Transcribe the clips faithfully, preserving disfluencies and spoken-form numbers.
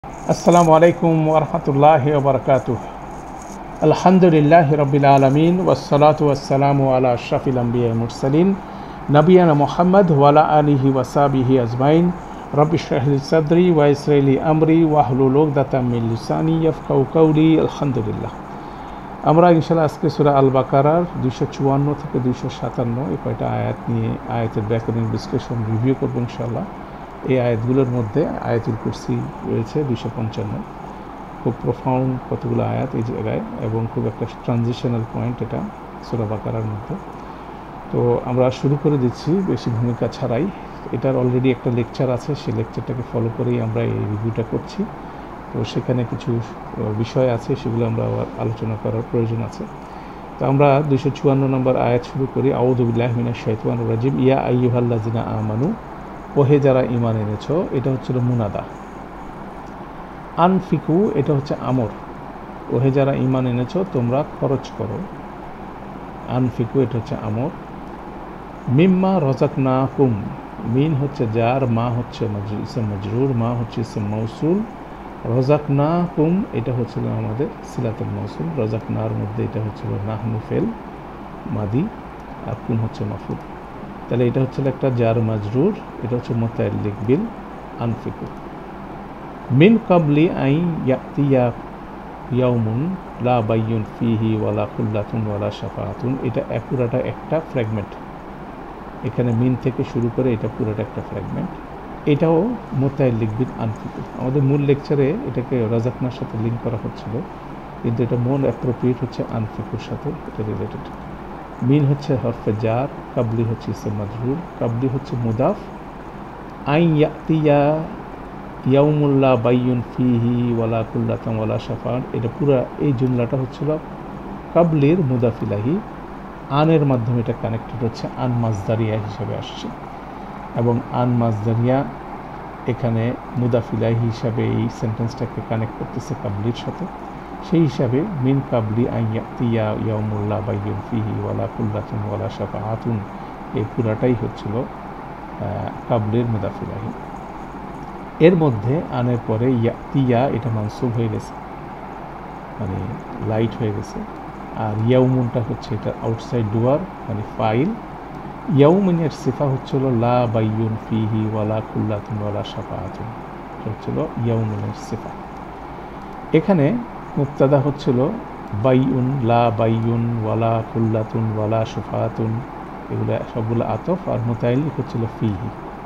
আসসালামু আলাইকুম ওরহমতুল্লাহি ওবরকাতুহ। আলহামদুলিল্লাহ রবিল আলমিন ওয়াসসালাতু ওয়াসসালামু আলা আশরাফিল আম্বিয়া মুরসালিন নবিয়ানা মুহাম্মদ ওয়ালা আলিহি ওয়াসাবিহি আজমাইন। রব্বি ইশরাহ লি সাদরি ওয়া ইয়াসসির লি আমরি ওয়াহলুল উকদাতাম মিন লিসানি ইয়াফকাহু কাওলি। আলহামদুলিল্লাহ। আমরা ইনশাআল্লাহ আজকে সূরা আল বাকারার দুইশো চুয়ান্ন থেকে দুইশো সাতান্ন এই কয়টা আয়াত নিয়ে আয়াতের ব্যাকরণ বিশ্লেষণ রিভিউ করবো ইনশাআল্লাহ। এই আয়াতগুলোর মধ্যে আয়াতুল কুরসি রয়েছে দুইশো পঞ্চান্ন, খুব প্রফাউন্ড কতগুলো আয়াত এই জায়গায়, এবং খুব একটা ট্রানজিশনাল পয়েন্ট এটা সূরা বাকারার মধ্যে। তো আমরা শুরু করে দিচ্ছি বেশি ভূমিকা ছাড়াই। এটার অলরেডি একটা লেকচার আছে, সেই লেকচারটাকে ফলো করেই আমরা এই রিভিউটা করছি। তো সেখানে কিছু বিষয় আছে, সেগুলো আমরা আলোচনা করার প্রয়োজন আছে। তো আমরা দুইশো চুয়ান্ন নম্বর আয়াত শুরু করি। আউযু বিল্লাহি মিনাশ শাইতানির রাজিম। ইয়া আইয়ুহাল্লাযিনা আমানু, ওহে যারা ঈমান এনেছো, এটা হচ্ছিল মুনাদা। আনফিকু, এটা হচ্ছে আমর। ওহে যারা ঈমান এনেছো তোমরা খরচ করো। আনফিকু, এটা হচ্ছে আমর। মিম্মা রাযাকনাকুম, মিন হচ্ছে যার, মা হচ্ছে ইসম মজরুর, মা হচ্ছে ইসম মৌসুল। রাযাকনাকুম এটা হচ্ছিল আমাদের সিলাতুল মৌসুল। রাযাকনার মধ্যে এটা হচ্ছিল নাহনু ফেল মাদি, আর কুম হচ্ছে মাফুল। তাহলে এটা হচ্ছে একটা জার মাজরুর, এটা হচ্ছে মুতাআল্লিক বিল আনফিকু। মিন কাবলি আই ইয়াতিয়া ইয়াউমুন লা বাইয়ুন ফিহি ওয়ালা খুল্লাতুন ওয়ালা শাফাআতুন, এটা পুরাটা একটা ফ্র্যাগমেন্ট। এখানে মিন থেকে শুরু করে এটা পুরোটা একটা ফ্র্যাগমেন্ট। এটাও মুতাআল্লিক বিল আনফিকু। আমাদের মূল লেকচারে এটাকে রাযাকনার সাথে লিঙ্ক করা হচ্ছিল, কিন্তু এটা মূল অ্যাপ্রোপ্রিয়েট হচ্ছে আনফিকুর সাথে এটা রিলেটেড। মিন হচ্ছে হরফে জার, কাবলি হচ্ছে ইসম মাজরুর, কাবলি হচ্ছে মুদাফ। আই ইয়াতিয়া ইয়াউমুল্লা বাইয়ুন ফিহি ওয়ালা কুল্লাতাম ওয়ালা শাফাআত, এটা পুরো এই জুমলাটা হচ্ছিল কাবলির মুদাফ ইলাহি। আনের মাধ্যমে এটা কানেক্টেড হচ্ছে, আন মাজদারিয়া হিসাবে আসছে, এবং আন মাজদারিয়া এখানে মুদাফ ইলাহি হিসাবে এই সেন্টেন্সটাকে কানেক্ট করতেছে কাবলির সাথে। সেই হিসাবে মিন কাবলি আন ইয়াতিয়া ইয়াউমুল্লা বাইয়ুন ফিহি ওয়ালা কুল্লাতুন ওয়ালা শাফাআতুন, এই পুরাটাই হচ্ছিল কাবলির মুদাফ ইলাহি। এর মধ্যে আনের পরে ইয়াতিয়া এটা মানসুব হয়ে গেছে, মানে লাইট হয়ে গেছে। আর ইয়াউমুনটা হচ্ছে এটা আউটসাইড ডুয়ার, মানে ফাইল। ইয়াউমিনের সিফা হচ্ছিল লা বাইয়ুন ফিহি ওয়ালা কুল্লাতুন ওয়ালা শাফাআতুন, এটা হচ্ছিল ইয়াউমিনের সিফা। এখানে মুবতাদা হচ্ছিল বাইউন, লা বাইউন ওয়ালা কুল্লাতুন ওয়ালা শাফাআতুন, এগুলো সবগুলো আতফ, আর মুতাআল্লিক হচ্ছিল ফিহি।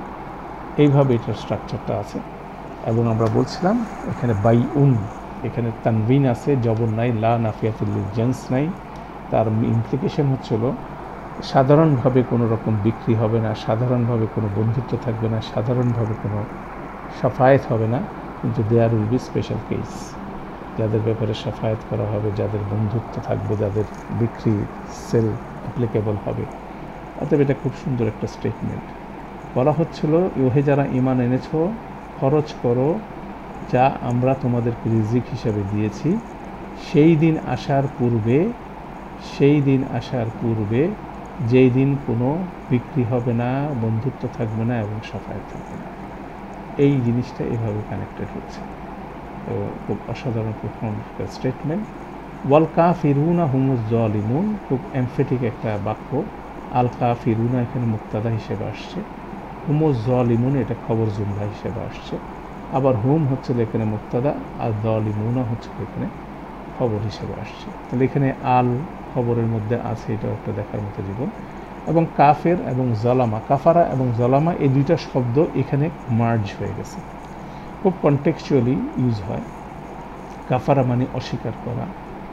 এইভাবে এটার স্ট্রাকচারটা আছে। এবং আমরা বলছিলাম এখানে বাইউন, এখানে তানবিন আছে, জবর নাই, লা নাফিয়াতুল লিল জিনস নাই। তার ইমপ্লিকেশন হচ্ছিল সাধারণভাবে কোনো রকম বিক্রি হবে না, সাধারণভাবে কোনো বন্ধুত্ব থাকবে না, সাধারণভাবে কোনো শাফায়েত হবে না, কিন্তু there will be special case, যাদের ব্যাপারে শাফায়েত করা হবে, যাদের বন্ধুত্ব থাকবে, যাদের বিক্রি সেল অ্যাপ্লিকেবল হবে। অতএব এটা খুব সুন্দর একটা স্টেটমেন্ট। বলা হচ্ছিল ওহে যারা ঈমান এনেছো খরচ করো যা আমরা তোমাদেরকে রিজিক হিসাবে দিয়েছি, সেই দিন আসার পূর্বে, সেই দিন আসার পূর্বে যেই দিন কোনো বিক্রি হবে না, বন্ধুত্ব থাকবে না এবং শাফায়েত থাকবে না। এই জিনিসটা এভাবে কানেক্টেড হচ্ছে। তো খুব অসাধারণ প্রফাউন্ড একটা স্টেটমেন্ট। ওয়াল কাফিরুনা হুমুজ জালিমুন, খুব এমফেটিক একটা বাক্য। আল কাফিরুনা এখানে মুক্তাদা হিসেবে আসছে, হুমুজ জালিমুন এটা খবর জুমলা হিসেবে আসছে। আবার হুম হচ্ছে এখানে মুক্তাদা, আর জালিমুনা হচ্ছে এখানে খবর হিসেবে আসছে। তাহলে এখানে আল খবরের মধ্যে আছে, এটাও একটা দেখার মতো জীবন। এবং কাফের এবং জালামা, কাফারা এবং জালামা এই দুইটা শব্দ এখানে মার্জ হয়ে গেছে, খুব কনটেক্সচুয়ালি ইউজ হয়। কাফারা মানে অস্বীকার করা,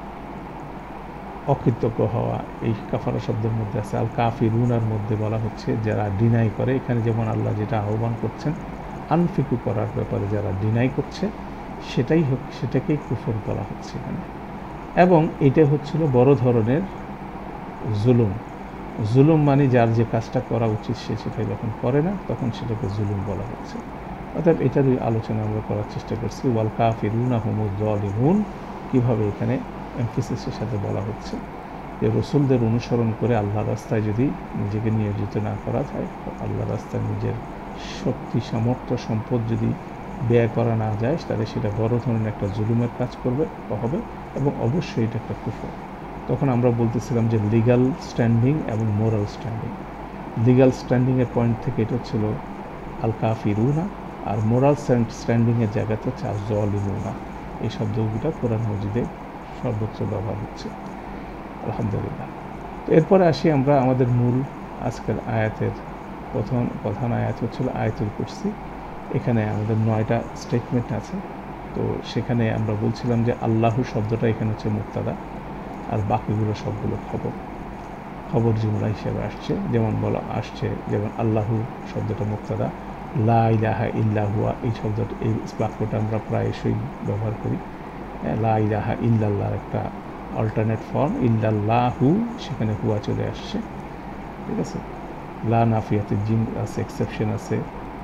অকৃতজ্ঞ হওয়া, এই কাফারা শব্দের মধ্যে আছে। আল কাফিরুনার মধ্যে বলা হচ্ছে যারা ডিনাই করে। এখানে যেমন আল্লাহ যেটা আহ্বান করছেন আনফিকু করার ব্যাপারে, যারা ডিনাই করছে সেটাই সেটাকেই কুফর বলা হচ্ছে এখানে। এবং এটা হচ্ছিল বড় ধরনের জুলুম। জুলুম মানে যার যে কাজটা করা উচিত সে সেটা যখন করে না, তখন সেটাকে জুলুম বলা হচ্ছে। অর্থাৎ এটারই আলোচনা আমরা করার চেষ্টা করছি। ওয়াল কাফিরুনা হুমুজ জালিমুন কীভাবে এখানে এমফেসিসের সাথে বলা হচ্ছে যে রসুলদের অনুসরণ করে আল্লাহর রাস্তায় যদি নিজেকে নিয়োজিত না করা যায়, আল্লাহর রাস্তায় নিজের শক্তি সামর্থ্য সম্পদ যদি ব্যয় করা না যায় তাহলে সেটা বড় ধরনের একটা জুলুমের কাজ করবে হবে এবং অবশ্যই এটা একটা কুফর। তখন আমরা বলতেছিলাম যে লিগাল স্ট্যান্ডিং এবং মোরাল স্ট্যান্ডিং। লিগাল স্ট্যান্ডিংয়ের পয়েন্ট থেকে এটা ছিল আল কাফিরুনা, আর মোরাল স্ট্যান্ডিংয়ের জায়গাতে হচ্ছে আর জালিমুনা। এই শব্দগুলো কোরআন মজিদে সর্বোচ্চ ব্যবহার হচ্ছে, আলহামদুলিল্লাহ। তো এরপরে আসি আমরা আমাদের মূল আজকের আয়াতের প্রথম প্রধান আয়াত হচ্ছিল আয়াতুল কুরসি। এখানে আমাদের নয়টা স্টেটমেন্ট আছে। তো সেখানে আমরা বলছিলাম যে আল্লাহু শব্দটা এখানে হচ্ছে মুক্তাদা, আর বাকিগুলো সবগুলো খবর খবর জুমলা হিসেবে আসছে। যেমন বলা আসছে, যেমন আল্লাহু শব্দটা মুক্তাদা, লা ইলাহা ইল্লা হুয়া এই শব্দটা, এই বাক্যটা আমরা প্রায়শই ব্যবহার করি। লা ইলাহা ইল্লাল্লাহর একটা অল্টারনেট ফর্ম ইল্লাল্লাহু, সেখানে হুয়া চলে আসছে, ঠিক আছে। লা নাফিয়াতে জিন আছে, এক্সেপশন আছে,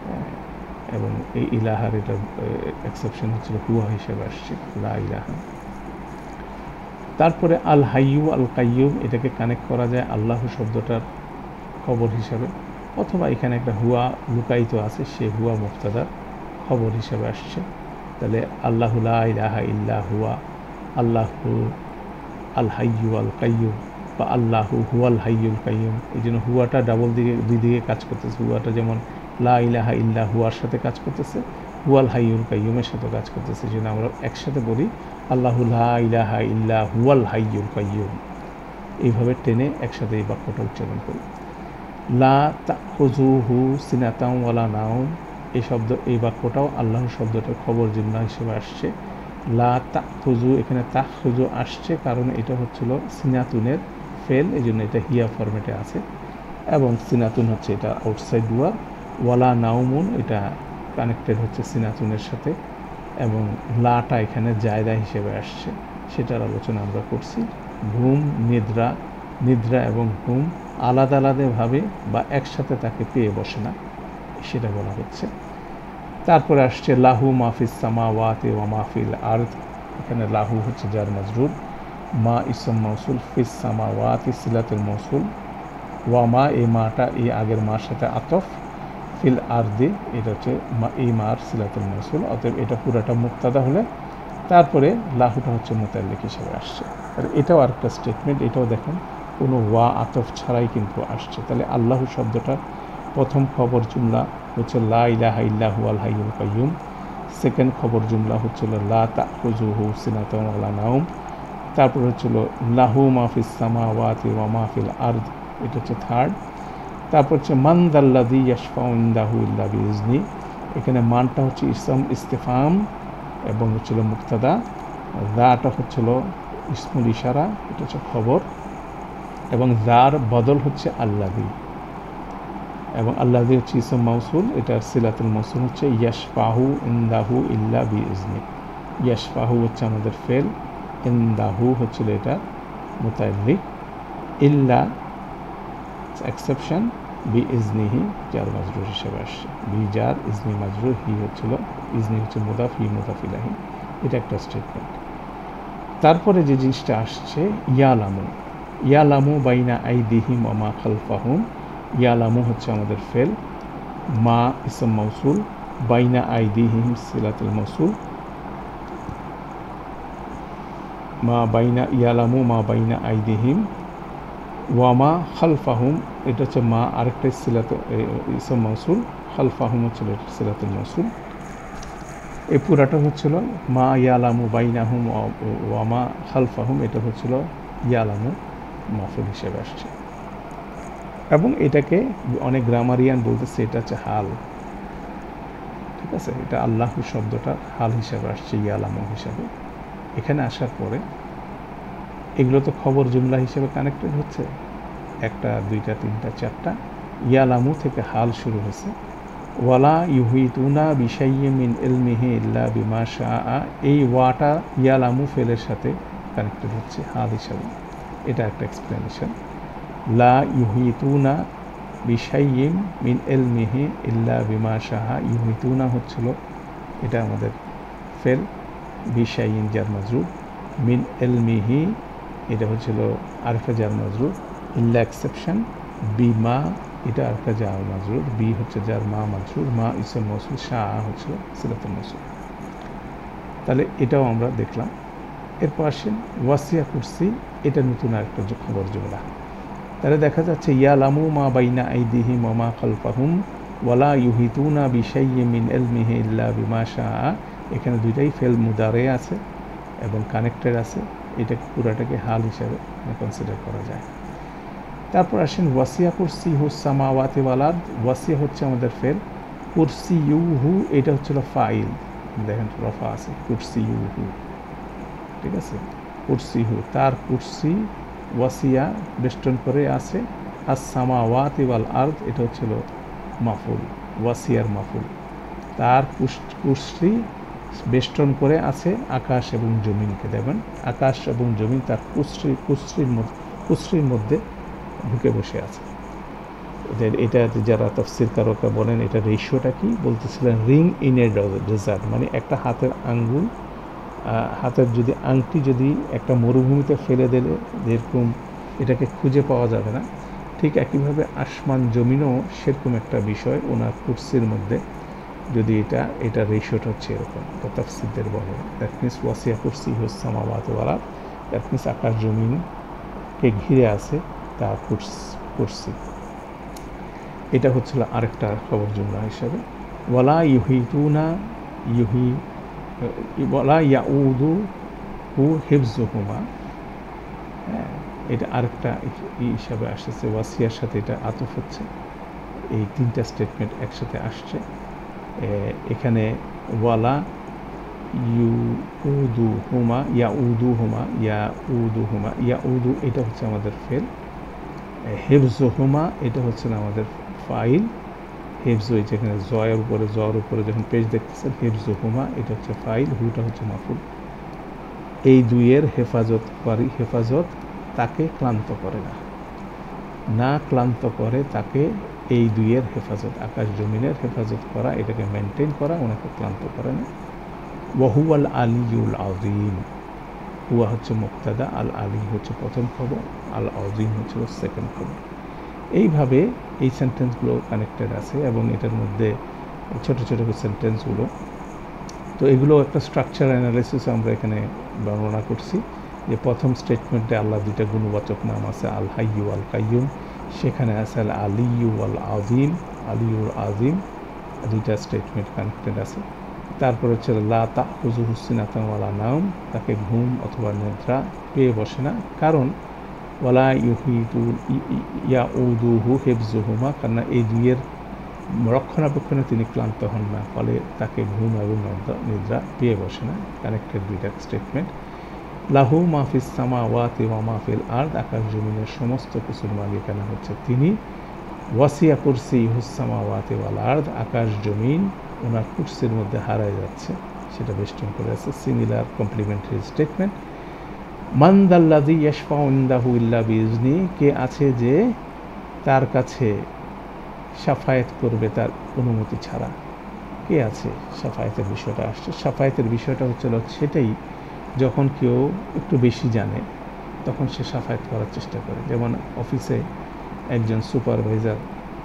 এবং এই ইলাহার এটা এক্সেপশন হচ্ছিল হুয়া হিসেবে আসছে, লা ইলাহা। তারপরে আল হাইয়ু আল কাইয়ুম, এটাকে কানেক্ট করা যায় আল্লাহ শব্দটার খবর হিসাবে, অথবা এখানে একটা হুয়া লুকায়িত আছে, সে হুয়া মুক্তাদার খবর হিসাবে আসছে। তাহলে আল্লাহু লা ইলাহা ইল্লা হুয়া, আল্লাহু আল হাইয়ু আল কাইয়ুম, বা আল্লাহু হুয়াল হাইয়ুল কাইয়ুম। এই জন্য হুয়াটা ডাবল দিকে দুই দিকে কাজ করতেছে। হুয়াটা যেমন লা ইলাহা ইল্লা হুয়ার সাথে কাজ করতেছে, হুয়াল হাইয়ুল কাইয়ুমের সাথে কাজ করতেছে। এই জন্য আমরা একসাথে বলি আল্লাহু লা ইলাহা ইল্লা হুয়াল হাইয়ুল কাইয়ুম, এইভাবে টেনে একসাথে এই বাক্যটা উচ্চারণ করি। লা তাখুযুহু সিনাতাও ওয়ালা নাওম, এই শব্দ এই বাক্যটাও আল্লাহ শব্দটার খবর জুমলা হিসেবে আসছে। লা তাখুযু, এখানে তাখুযু আসছে কারণ এটা হচ্ছিল সিনাতুনের ফেল, এই জন্য এটা হিয়া ফরম্যাটে আছে, এবং সিনাতুন হচ্ছে এটা আউটসাইড ডুয়ার। ওয়ালা নাউমুন, এটা কানেক্টেড হচ্ছে সিনাতুনের সাথে, এবং লাটা এখানে জায়দা হিসেবে আসছে, সেটার আলোচনা আমরা করছি। ঘুম, নিদ্রা, নিদ্রা এবং ঘুম আলাদা আলাদাভাবে বা একসাথে তাকে পেয়ে বসে না, সেটা বলা হচ্ছে। তারপরে আসছে লাহু মাহফিস সামাওয়াতি ওয়া মাহফিল আরদ, এখানে লাহু হচ্ছে জার মাজরুর, মা ইসম মৌসুল, ফিস সামাওয়াতি সিলাতুল মৌসুল, ওয়া মা, এই মাটা এই আগের মার সাথে আতফ, ফিল আরদি এটা হচ্ছে মা, এই মার সিলাতুল মৌসুল, অতএব এটা পুরাটা মুক্তাদা হলে তারপরে লাহুটা হচ্ছে মুতাল্লিক হিসেবে আসছে। আর এটাও আরেকটা স্টেটমেন্ট, এটাও দেখেন কোনো ওয়া আতফ ছাড়াই কিন্তু আসছে। তাহলে আল্লাহু শব্দটা প্রথম খবর জুমলা হচ্ছে লা ইলাহা ইল্লা হুয়াল হাইয়ুল কাইয়ুম, সেকেন্ড খবর জুমলা হচ্ছিল লা তাখুযুহু সিনাতুন ওয়ালা নাওম, তারপর হচ্ছিল লাহু মাহফিস সামাওয়াতি ওয়া মাহফিল আরদ, এটা হচ্ছে থার্ড। তারপর হচ্ছে মান দাল্লাযী ইয়াশফাউ ইনদাহু ইল্লা বিইজনি, এখানে মানটা হচ্ছে ইসম ইস্তিফাম এবং হচ্ছিল মুক্তাদা, দাটা হচ্ছিল ইসমুল ইশারা, এটা হচ্ছে খবর, এবং যার বদল হচ্ছে আল্লাযী, এবং আল্লাযী হচ্ছে ইসম মাউসুল, এটা সিলাতুল মৌসুল হচ্ছে ইয়াশফাহু ইনদাহু ইল্লা বিইজনি। ইয়াশফাহু হচ্ছে আমাদের ফেল, ইনদাহু হচ্ছিল এটা মুতাল্লিক, ইল্লা এক্সেপশন, বি ইজনিহি জার মাজরুর হিসেবে আসছে। বি জার, ইজনি মাজরুর, হি হচ্ছিল, ইজনি হচ্ছে মুদাফ, হি মুদাফ ইলাহি, এটা একটা স্টেটমেন্ট। তারপরে যে জিনিসটা আসছে ইয়ালামু, ইয়ালামু বাইনা আইদিহিম ওয়া মা খালফাহুম, ইয়ালামু হচ্ছে আমাদের ফেল, মা ইসম মৌসুল, বাইনা আইদিহিম সিলাতুল মৌসুল, মা বাইনা ইয়ালামু মা বাইনা আইদিহিম, ওয়ামা খালফাহুম এটা হচ্ছে মা, আরেকটা সিলাত ইসম মৌসুল, খালফাহুম হচ্ছিল সিলাতুল মৌসুল। এই পুরাটা হচ্ছিল মা ইয়ালামু বাইনাহুম ওয়ামা খালফাহুম, এটা হচ্ছিল ইয়ালামু মাফুল হিসেবে আসছে। এবং এটাকে অনেক গ্রামারিয়ান বলতেছে এটা হচ্ছে হাল, ঠিক আছে। এটা আল্লাহ শব্দটা হাল হিসেবে আসছে ইয়ালামু হিসাবে। এখানে আসার পরে এগুলো তো খবর জুমলা হিসেবে কানেক্টেড হচ্ছে, একটা দুইটা তিনটা চারটা, ইয়ালামু থেকে হাল শুরু হয়েছে। ওয়ালা ইউহিতুনা বিশাইয়্যিম মিন ইলমিহি ইল্লা বিমা শাআ, এই ওয়াটা ইয়ালামু ফেলের সাথে কানেক্টেড হচ্ছে হাল হিসাবে, এটা একটা এক্সপ্লেনেশন। লা ইউহিতুনা বিশাইয়্যিম মিন ইলমিহি ইল্লা বিমা শাআ, ইউহিতুনা হচ্ছিল এটা আমাদের ফেল, বিশাইয়্যিন জার মাজরুর, মিন ইলমিহি এটা হচ্ছিল আরেকটা জার মাজরুর, ইল্লা এক্সেপশন, বিমা এটা আরেকটা জার মাজরুর, বি হচ্ছে যার মা মাজরুর, মা ইসম মৌসুল, শাহ হচ্ছে সিলাতুল মৌসুল। তাহলে এটাও আমরা দেখলাম। এরপর আসেন ওয়াসিয়া কুরসি, এটা নতুন আরেকটা খবর জুমলা। তাহলে দেখা যাচ্ছে ইয়ালামু মা বাইনা আইদিহিম ওয়া মা খালফাহুম ওয়ালা ইউহিতুনা বিশাইইন মিন ইলমিহি ইল্লা বিমা শাআ। এখানে দুইটাই ফেল মুদারে আছে এবং কানেক্টেড আছে, এটা পুরাটাকে হাল হিসাবে কনসিডার করা যায়। তারপর আসেন ওয়াসিয়া কুরসি হু সামাওয়াতি ওয়াল আরদ। ওয়াসিয়া হচ্ছে আমাদের ফেল, কুরসি ইউহু এটা হচ্ছিল ফাইল, দেখেন রফা আছে, কুরসি ইউহু, ঠিক আছে, কুরসি হু তার কুরসি, ওয়াসিয়া বেষ্টন করে আছে, আর সামাওয়াতি ওয়াল আরদ এটা হচ্ছিল মাফুল, ওয়াসিয়ার মাফুল, তার কুরসি বেষ্টন করে আছে আকাশ এবং জমিনকে। দেবেন আকাশ এবং জমিন তার কুরসি কুরসির মধ্যে কুরসির মধ্যে ঢুকে বসে আছে। এটা যারা তাফসীর কারকরা বলেন এটা রেশিওটা কি বলতেছিলেন, রিং ইন এ ডেজার্ট, মানে একটা হাতের আঙ্গুল, হাতের যদি আংটি যদি একটা মরুভূমিতে ফেলে দিলে যেরকম এটাকে খুঁজে পাওয়া যাবে না, ঠিক একইভাবে আসমান জমিনও সেরকম একটা বিষয় ওনার কুরসির মধ্যে, যদি এটা এটা রেশিওটা হচ্ছে এরকম, এটা তাফসীরদের বলে। দ্যাট মিনস ওয়াসিয়া কুরসি হুস সামাওয়াতি ওয়াল আরদ, দ্যাট মিনস আকাশ জমিনকে ঘিরে আছে তার কুরসি। এটা হচ্ছিল আরেকটা খবর জুমলা হিসাবে। ওয়ালা ইউহিতুনা ইউহি ওয়ালা ইয়াউদু হু হিফজুহুমা, হ্যাঁ এটা আরেকটা হিসাবে আসছে, ওয়াসিয়ার সাথে এটা আতফ হচ্ছে, এই তিনটা স্টেটমেন্ট একসাথে আসছে এখানে। ওয়ালা ইউদু হুমা ইয়াউদু হুমা ইয়াউদু হুমা ইয়াউদু এটা হচ্ছে আমাদের ফেল, হিফজুহুমা এটা হচ্ছে না আমাদের ফাইল, হিফজু যেখানে জয়ের উপরে জয়ের উপরে যখন পেজ দেখতেছেন, হিফজুহুমা এটা হচ্ছে ফাইল, হুটা হচ্ছে মাফুল। এই দুইয়ের হেফাজত করি, হেফাজত তাকে ক্লান্ত করে না, না ক্লান্ত করে তাকে, এই দুইয়ের হেফাজত আকাশ জমিনের হেফাজত করা, এটাকে মেনটেন করা, ওনাকে ক্লান্ত করে না। ওয়াহুয়াল আলিয়ুল আযীম, হুয়া হচ্ছে মুক্তাদা, আল আলী হচ্ছে প্রথম খবর, আল আযীম হচ্ছে সেকেন্ড খবর। এইভাবে এই সেন্টেন্সগুলো কানেক্টেড আছে এবং এটার মধ্যে ছোটো ছোটো সেন্টেন্সগুলো, তো এগুলো একটা স্ট্রাকচার অ্যানালাইসিস আমরা এখানে বর্ণনা করছি। যে প্রথম স্টেটমেন্টে আল্লাহ দুইটা গুণবাচক নাম আছে, আল হাইয়ু আল কাইয়ুম, সেখানে আছে আল আলিয়ু আল আযীম, আলিয়ুল আযীম, দুইটা স্টেটমেন্ট কানেক্টেড আছে। তারপর হচ্ছে লা তাখুযুহু সিনাতুন ওয়ালা নাওম, তাকে ঘুম অথবা নিদ্রা পেয়ে বসে না, কারণ ওয়ালা ইউহিতু ইয়াউদুহু হিফজুহুমা, কারণ এই দুইয়ের রক্ষণাবেক্ষণে তিনি ক্লান্ত হন না, ফলে তাকে ঘুম এবং নিদ্রা পেয়ে বসে না, কানেক্টেড দুইটা স্টেটমেন্ট। লাহু মাহফিস সামাওয়াতি ওয়া মাহফিল আরদ, আকাশ জমিনের সমস্ত কিছুর মালিকানা হচ্ছে তিনি। ওয়াসিয়া কুরসি হুস সামাওয়াতি ওয়াল আরদ, আকাশ জমিন ওনার কুরসির মধ্যে হারায় যাচ্ছে, সেটা বেষ্টন করে আছে। Similar complementary statement. মান দাল্লাযী ইয়াশফাউ ইনদাহু ইল্লা বিইজনি, কে আছে যে তার কাছে শাফায়াত করবে তার অনুমতি ছাড়া, কে আছে? শাফায়াতের বিষয়টা আসছে। শাফায়াতের বিষয়টা হচ্ছিল সেটাই, যখন কেউ একটু বেশি জানে তখন সে শাফায়াত করার চেষ্টা করে। যেমন অফিসে একজন সুপারভাইজার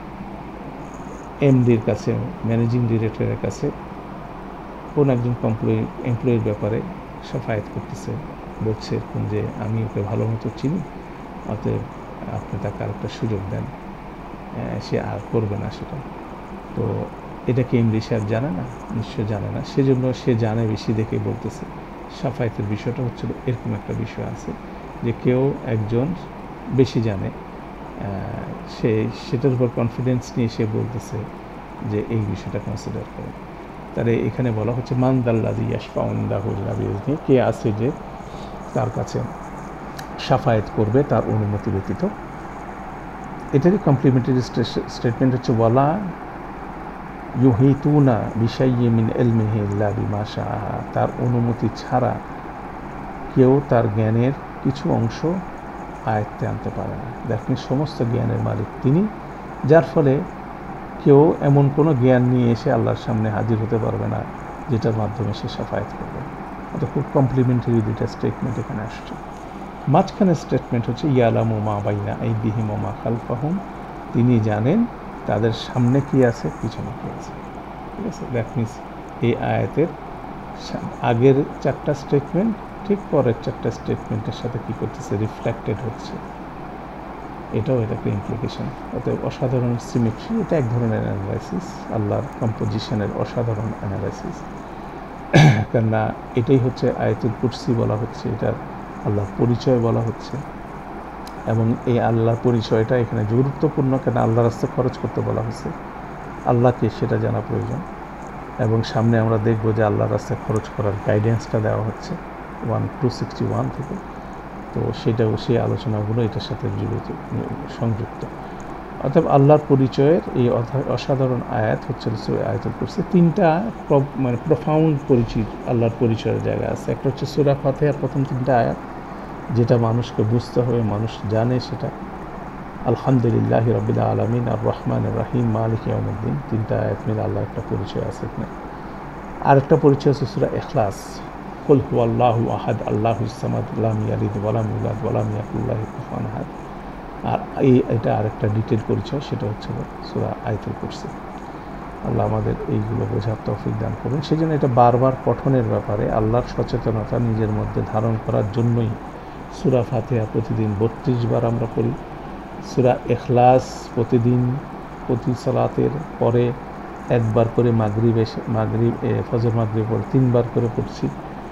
এমডির কাছে, ম্যানেজিং ডিরেক্টরের কাছে কোন একজন কমপ্লয়ি এমপ্লয়ির ব্যাপারে শাফায়াত করতেছে, বলছে এরকম যে আমি ওকে ভালো মতো চিনি, অতএব আপনি তাকে আরেকটা সুযোগ দেন, সে আর করবে না সেটা। তো এটা কি এমডি সাহেব জানে না? নিশ্চয় জানে না, সেজন্য সে জানে বেশি দেখে বলতেছে। শাফায়াতের বিষয়টা হচ্ছিল এরকম একটা বিষয় আছে যে কেউ একজন বেশি জানে, সে সেটার উপর কনফিডেন্স নিয়ে সে বলতেছে যে এই বিষয়টা কনসিডার করে। তাহলে এখানে বলা হচ্ছে মান দাল্লাযী ইয়াশফাউ ইনদাহু ইল্লা বিইজনি, কে আছে যে তার কাছে শাফায়াত করবে তার অনুমতি ব্যতীত। এটারই কমপ্লিমেন্টারি স্টেটমেন্ট হচ্ছে ওয়ালা ইউহিতুনা বিশাইইন মিন ইলমিহি ইল্লা বিমা শাআ, তার অনুমতি ছাড়া কেউ তার জ্ঞানের কিছু অংশ আয়ত্তে আনতে পারে না। দেখেন সমস্ত জ্ঞানের মালিক তিনি, যার ফলে কেউ এমন কোনো জ্ঞান নিয়ে এসে আল্লাহর সামনে হাজির হতে পারবে না যেটার মাধ্যমে সে শাফায়াত করবে। এটা খুব কমপ্লিমেন্টারি দুইটা স্টেটমেন্ট এখানে আসছে। মাঝখানে স্টেটমেন্ট হচ্ছে ইয়ালামু মা বাইনা আইদিহিম ওয়া মা খালফাহুম, তিনি জানেন তাদের সামনে কি আছে, পিছনে কি আছে। ঠিক আছে, দ্যাট মিনস এই আয়াতের আগের চারটা স্টেটমেন্ট ঠিক পরের চারটা স্টেটমেন্টের সাথে কী করতেছে, রিফ্লেক্টেড হচ্ছে। এটাও এটাকে ইমপ্লিকেশন। অতএব অসাধারণ সিমেট্রি, এটা এক ধরনের অ্যানালাইসিস, আল্লাহর কম্পোজিশনের অসাধারণ অ্যানালাইসিস। কেননা এটাই হচ্ছে আয়াতুল কুরসি বলা হচ্ছে, এটার আল্লাহর পরিচয় বলা হচ্ছে। এবং এই আল্লাহর পরিচয়টা এখানে গুরুত্বপূর্ণ, কেন আল্লাহর রাস্তায় খরচ করতে বলা হয়েছে। আল্লাহকে সেটা জানা প্রয়োজন। এবং সামনে আমরা দেখব যে আল্লাহর রাস্তায় খরচ করার গাইডেন্সটা দেওয়া হচ্ছে ওয়ান টু সিক্সটি ওয়ান থেকে। তো সেটাও সেই আলোচনাগুলো এটার সাথে জড়িত সংযুক্ত। অর্থাৎ আল্লাহর পরিচয়ের এই অসাধারণ আয়াত হচ্ছে সূরা আয়াতুল কুরসি। তিনটা মানে প্রফাউন্ড পরিচিত আল্লাহর পরিচয়ের জায়গা আছে। একটা হচ্ছে সূরা ফাতিহার প্রথম তিনটা আয়াত, যেটা মানুষকে বুঝতে হবে, মানুষ জানে সেটা। আলহামদুলিল্লাহি রাব্বিল আলামিন আর রহমানির রহিম মালিক ইয়াউমিদ্দিন, তিনটা আয়াত মিলে আল্লাহ একটা পরিচয় আছে এখানে। আরেকটা পরিচয় হচ্ছে সূরা ইখলাস, কুল হুয়াল্লাহু আহাদ আল্লাহুস সামাদ লাম ইয়ালিদ ওয়া লাম ইউলাদ ওয়া লাম ইয়াকুল লাহু কুফুয়ান আহাদ। আর এই এটা আরেকটা ডিটেল পরিচয়, সেটা হচ্ছে সূরা আয়াতুল কুরসি। আল্লাহ আমাদের এইগুলো বোঝার তৌফিক দান করুন। সেই জন্য এটা বারবার পঠনের ব্যাপারে আল্লাহর সচেতনতা নিজের মধ্যে ধারণ করার জন্যই সূরা ফাতিহা প্রতিদিন বত্রিশ বার আমরা পড়ি। সূরা ইখলাস প্রতিদিন প্রতি সালাতের পরে একবার করে মাগরিব এসে মাগরিব ফজর মাগরিব পরে তিনবার করে পড়ছি।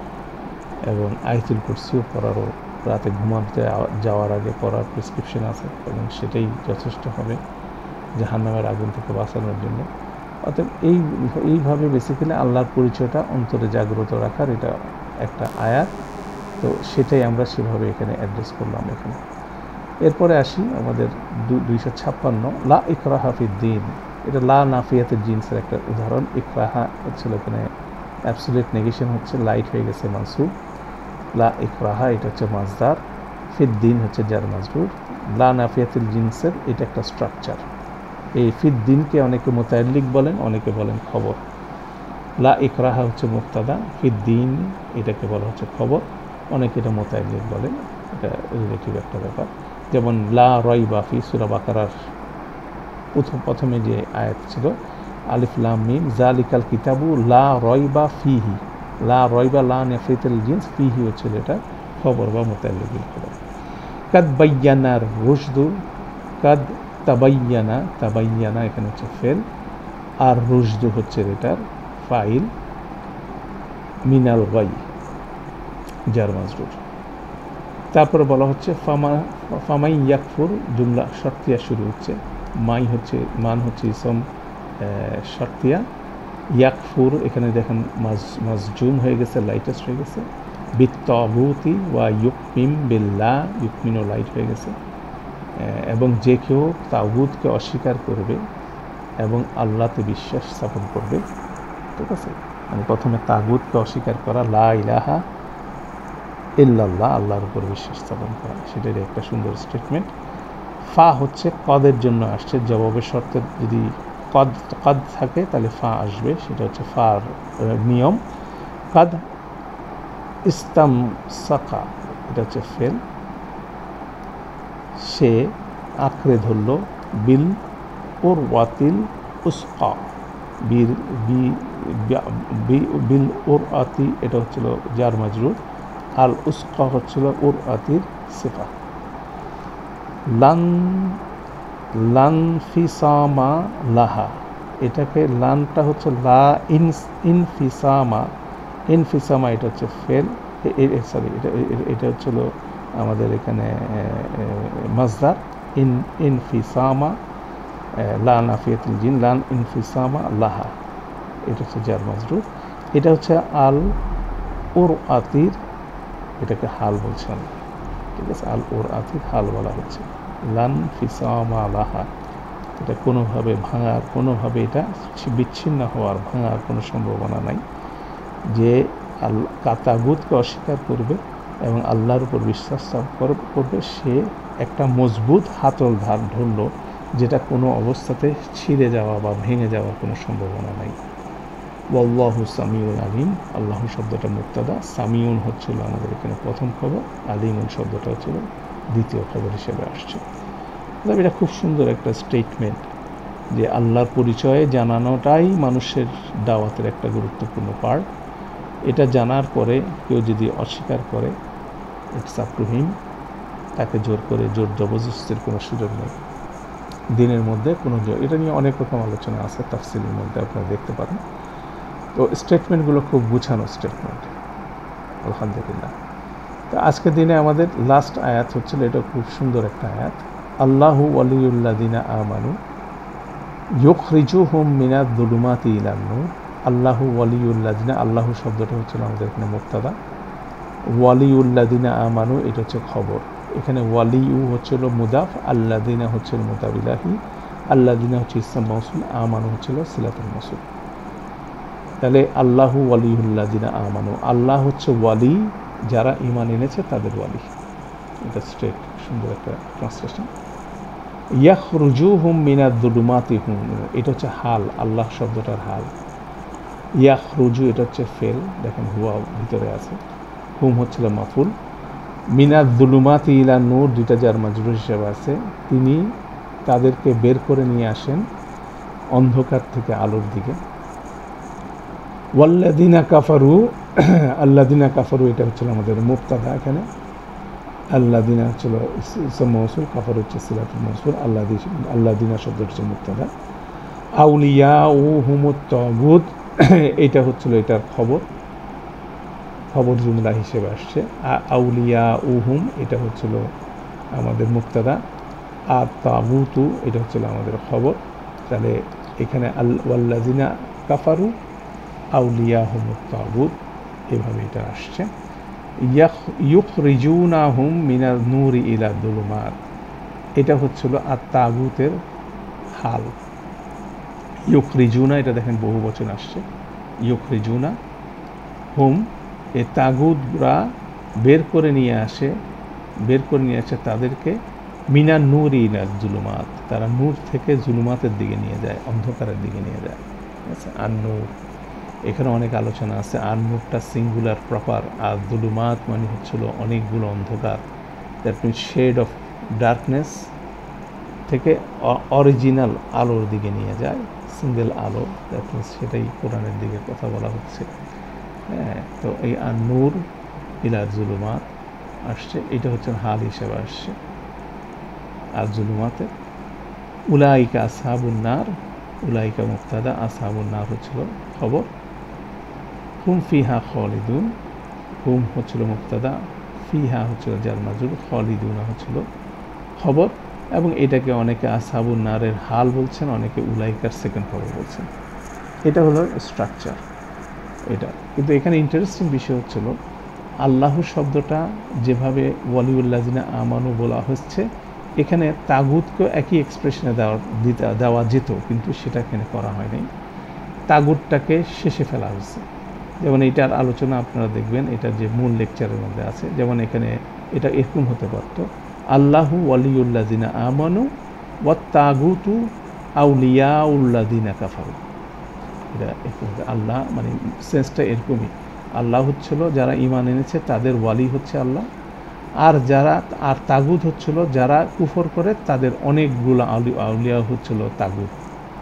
এবং আয়াতুল কুরসিও পড়ারও রাতে ঘুমাতে যাওয়ার আগে পড়ার প্রেসক্রিপশন আছে, এবং সেটাই যথেষ্ট হবে জাহান্নামের আগুন থেকে বাঁচানোর জন্য। অর্থাৎ এই এইভাবে বেসিক্যালি আল্লাহর পরিচয়টা অন্তরে জাগ্রত রাখার এটা একটা আয়াত। তো সেটাই আমরা সেভাবে এখানে অ্যাড্রেস করলাম এখানে। এরপরে আসি আমাদের দুইশো ছাপ্পান্ন লা ইকরাহা ফিদ্দিন। এটা লা নাফিয়াতের জিন্সের একটা উদাহরণ। ইকরাহা হচ্ছিল এখানে অ্যাবসলিউট নেগেশন হচ্ছে, লাইট হয়ে গেছে মানসুব। লা ইকরাহা এটা হচ্ছে মাজদার, ফিদ্দিন হচ্ছে জার মাজরুর। লা নাফিয়াতুল জিন্সের এটা একটা স্ট্রাকচার। এই ফিদ্দিনকে অনেকে মুতাআল্লিক বলেন, অনেকে বলেন খবর। লা ইকরাহা হচ্ছে মুবতাদা, ফিদ্দিন এটাকে বলা হচ্ছে খবর। অনেকে এটা মুতাআল্লিক বলেন, এটা রিলেটিভ একটা ব্যাপার। যেমন লা রাইবা ফি, সূরা বাকারার প্রথম প্রথমে যে আয়াত ছিল আলিফ লাম মিম যালিকাল কিতাবু লা রাইবা ফিহি। লা রাইবা লা নাফিয়াতুল জিন্স, ফিহি হচ্ছে এটা খবর বা মুতাআল্লিকুল খবর। কাদ বায়্যানার রুশদু, কাদ তাবায়্যানা, তাবায়্যানা এখানে হচ্ছে ফেল, আর রুশদু হচ্ছে এটার ফাইল। মিনাল গাই জার মাজরুর। তারপরে বলা হচ্ছে ফামা ফামাই ইয়াকফুর, জুমলা শর্তিয়া শুরু হচ্ছে। মাই হচ্ছে মান হচ্ছে ইসম শর্তিয়া। ইয়াকফুর এখানে দেখেন মাজ মাজজুম হয়ে গেছে, লাইটেস্ট হয়ে গেছে। বিত্তাগুতি ওয়া ইউকমিন বিল্লাহ, ইউকমিনও লাইট হয়ে গেছে। এবং যে কেউ তাগুতকে অস্বীকার করবে এবং আল্লাহতে বিশ্বাস স্থাপন করবে। ঠিক আছে, মানে প্রথমে তাগুতকে অস্বীকার করা, লা ইলাহা ইল্লাল্লাহ, আল্লাহর উপর বিশ্বাস স্থাপন করা, সেটাই একটা সুন্দর স্টেটমেন্ট। ফা হচ্ছে কদের জন্য আসছে, জবাবের শর্তে যদি কদ কদ থাকে তাহলে ফা আসবে, সেটা হচ্ছে ফার নিয়ম। কদ ইস্তাম সাকা, এটা হচ্ছে ফেল। সে আঁকড়ে ধরল, বিল ওর ওয়াতিল উস্কা, বীর বিল ওর আতি এটা হচ্ছিল জার মাজরুর। আল উস্কা হচ্ছিল ওর আতির সিফা। লান লানফিসামা লাহা, এটাকে লানটা হচ্ছে লা ইন ইনফিসামা, ইনফিসামা এটা হচ্ছে ফেল, সরি এটা এটা হচ্ছিল আমাদের এখানে মাজদার। ইন ইনফিসামা লা নাফিয়াতুল জিন, লান ইনফিসামা লাহা এটা হচ্ছে জার মাজরুর। এটা হচ্ছে আল ওর আতির, এটাকে হাল বলছেন। ঠিক আছে, আল ওর আতির হাল বলা হচ্ছে। লান ফিসামা লাহা, এটা কোনোভাবে ভাঙার, কোনোভাবে এটা বিচ্ছিন্ন হওয়ার, ভাঙার কোনো সম্ভাবনা নাই। যে আল্লাহ তাগুতকে অস্বীকার করবে এবং আল্লাহর উপর বিশ্বাস করবে, সে একটা মজবুত হাতল ধার ধরল, যেটা কোনো অবস্থাতে ছিঁড়ে যাওয়া বা ভেঙে যাওয়ার কোনো সম্ভাবনা নাই। ওয়াল্লাহু সামিউন আলিম, আল্লাহ শব্দটা মুবতাদা, সামিউন হচ্ছিল আমাদের এখানে প্রথম খবর, আলিমুন শব্দটা হচ্ছিল দ্বিতীয় খবর হিসেবে আসছে। তবে এটা খুব সুন্দর একটা স্টেটমেন্ট যে আল্লাহর পরিচয়ে জানানোটাই মানুষের দাওয়াতের একটা গুরুত্বপূর্ণ পার্ট। এটা জানার পরে কেউ যদি অস্বীকার করে, ইটস আপ টু হিম, তাকে জোর করে জোর জবরদস্তির কোনো সুযোগ নেই। দিনের মধ্যে কোনো জোর, এটা নিয়ে অনেক রকম আলোচনা আছে তাফসিলের মধ্যে, আপনারা দেখতে পারেন। তো স্টেটমেন্টগুলো খুব গুছানো স্টেটমেন্ট, আলহামদুলিল্লাহ। তো আজকের দিনে আমাদের লাস্ট আয়াত হচ্ছিল, এটা খুব সুন্দর একটা আয়াত, আল্লাহু ওয়ালিউল্লাযিনা আমানু ইউখরিজুহুম মিনাজ যুলুমাতি ইলান নূর। আল্লাহু ওয়ালিউল্লাযিনা, আল্লাহু শব্দটা হচ্ছিল আমাদের এখানে মুবতাদা, ওয়ালিউল্লাযিনা আমানু এটা হচ্ছে খবর। এখানে ওয়ালিউ হচ্ছিল মুদাফ, আল্লাযিনা হচ্ছিল মুদাফ ইলাহি, আল্লাযিনা হচ্ছে ইসম মাউসুল, আমানু হচ্ছিল সিলাতুল মাউসুল। তাহলে আল্লাহু ওয়ালিউল্লাযিনা আমানু, আল্লাহ হচ্ছে ওয়ালি, যারা ঈমান এনেছে তাদের ওয়ালি। এটা স্ট্রেট সুন্দর একটা ট্রান্সলেশন। ইয়াখরুজুহুম মিনাজ যুলুমাতি হুম, এটা হচ্ছে হাল, আল্লাহ শব্দটার হাল। ইয়াখরুজু এটা হচ্ছে ফেল, দেখেন হুয়া ভিতরে আছে, হুম হচ্ছিল মাফুল। মিনাজ যুলুমাতি ইলা নূর, দুইটা যার মাজরুর হিসেবে আছে, তিনি তাদেরকে বের করে নিয়ে আসেন অন্ধকার থেকে আলোর দিকে। ওয়াল্লাযিনা কাফারু, আল্লাযিনা কাফারু এটা হচ্ছিল আমাদের মুবতাদা, এখানে আল্লাযিনা হচ্ছিল ইসম মাউসুল, কাফার হচ্ছে সিলাতুল মাউসুল, আল্লাযী আল্লাযিনা শব্দ হচ্ছে মুবতাদা। আউলিয়াউ হুমুত তাগুত, এটা হচ্ছিল এটার খবর, খবর জুমলা হিসেবে আসছে। আউলিয়াউ হুম এটা হচ্ছিল আমাদের মুবতাদা, আর তাগুতু এটা হচ্ছিল আমাদের খবর। তাহলে এখানে আল ওয়াল্লাযিনা কাফারু আউলিয়া হুমুত তাগুত, এভাবে এটা আসছে। ইউখরিজুনাহুম মিনাল নূরি ইলা যুলুমাত, এটা হচ্ছিল আর তাগুতের হাল। ইউখরিজুনা এটা দেখেন বহু বচন আসছে, ইউখরিজুনা হুম, এ তাগুতরা বের করে নিয়ে আসে, বের করে নিয়ে আসে তাদেরকে মিনান নূরি ইলা যুলুমাত, তারা নূর থেকে জুলুমাতের দিকে নিয়ে যায়, অন্ধকারের দিকে নিয়ে যায়। আচ্ছা, আর নূর এখানে অনেক আলোচনা আছে। আর নূরটা সিঙ্গুলার প্রপার, আর যুলুমাত মানে হচ্ছিল অনেকগুলো অন্ধকার, that means shade of darkness থেকে অরিজিনাল আলোর দিকে নিয়ে যায়, সিঙ্গেল আলো, দ্যাট মিনস সেটাই কোরআনের দিকে কথা বলা হচ্ছে। হ্যাঁ, তো এই আর নূর ইলার যুলুমাত আসছে, এটা হচ্ছে হাল হিসেবে আসছে। আর যুলুমাতে উলাইকা আসহাবুন নার, উলাইকা মুবতাদা, আসহাবুন নার হচ্ছিল খবর। হুম ফিহা খালিদুন, হুম হচ্ছিল মুবতাদা, ফিহা হচ্ছিল জার মাজরুর, খালিদুনা হচ্ছিল খবর। এবং এটাকে অনেকে আসহাবুন নারের হাল বলছেন, অনেকে উলাইকার সেকেন্ড খবর বলছেন। এটা হলো স্ট্রাকচার এটা। কিন্তু এখানে ইন্টারেস্টিং বিষয় হচ্ছিল, আল্লাহ শব্দটা যেভাবে ওয়ালিউল্লাযিনা আমানু বলা হচ্ছে, এখানে তাগুতকে একই এক্সপ্রেশনে দেওয়া দিতে দেওয়া যেত, কিন্তু সেটা এখানে করা হয়নি, তাগুতটাকে শেষে ফেলা হয়েছে। যেমন এইটার আলোচনা আপনারা দেখবেন, এটা যে মূল লেকচারের মধ্যে আছে। যেমন এখানে এটা এরকম হতে পারত, আল্লাহু ওয়ালিউল্লাযিনা আমানু ওয়াত তাগুতু আউলিয়াউল্লাযিনা কাফারু, এটা এরকম। আল্লাহ মানে সেন্সটা এরকমই, আল্লাহ হচ্ছিল যারা ঈমান এনেছে তাদের ওয়ালি হচ্ছে আল্লাহ, আর যারা আর তাগুত হচ্ছিল যারা কুফর করে তাদের অনেকগুলো আউলিয়া হচ্ছিল তাগুত।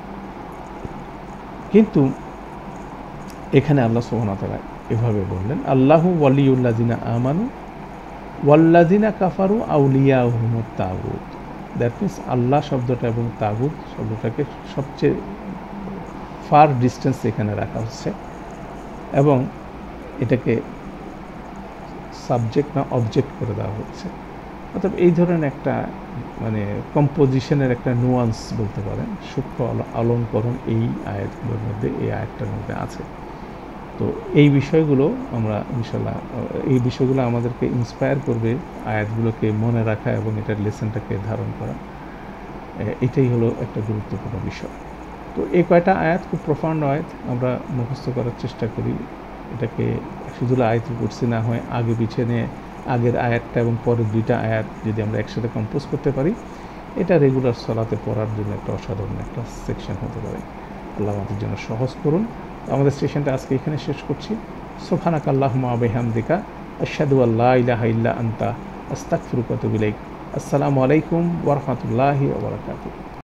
কিন্তু এখানে আল্লাহ সুবহানাহু ওয়া তাআলা এভাবে বললেন, আল্লাহু ওয়ালিউল্লাযিনা আমানু ওয়াল্লাযিনা কাফারু আউলিয়াহুমুত তাগুত। দ্যাট মিনস আল্লাহ শব্দটা এবং তাগুত শব্দটাকে সবচেয়ে ফার ডিস্টেন্স এখানে রাখা হচ্ছে, এবং এটাকে সাবজেক্ট না অবজেক্ট করে দেওয়া হচ্ছে। অর্থাৎ এই ধরনের একটা মানে কম্পোজিশনের একটা নুয়ান্স বলতে পারেন, সূক্ষ্ম অলঙ্করণ এই আয়াতগুলোর মধ্যে, এই আয়াতটার মধ্যে আছে। তো এই বিষয়গুলো আমরা ইনশাল্লাহ, এই বিষয়গুলো আমাদেরকে ইন্সপায়ার করবে আয়াতগুলোকে মনে রাখা এবং এটার লেসনটাকে ধারণ করা। এটাই হলো একটা গুরুত্বপূর্ণ বিষয়। তো এই কয়টা আয়াত খুব প্রফান্ড আয়াত, আমরা মুখস্থ করার চেষ্টা করি। এটাকে শুধু আয়াতুল কুরসি না হয় আগে পিছনে আগের আয়াতটা এবং পরের দুইটা আয়াত যদি আমরা একসাথে কম্পোজ করতে পারি, এটা রেগুলার সালাতে পড়ার জন্য একটা অসাধারণ একটা সেকশন হতে পারে। আল্লাহ আমাদের জন্য সহজ করুন। আমাদের সেশনটা আজকে এখানে শেষ করছি। সুবহানাকা আল্লাহুম্মা ওয়া বিহামদিকা আশহাদু আল্লা ইলাহা ইল্লা আনতা আস্তাগফিরুকা ওয়া আতুবু ইলাইক। আসসালামু আলাইকুম ওয়া রাহমাতুল্লাহি ওয়া বারাকাতুহু।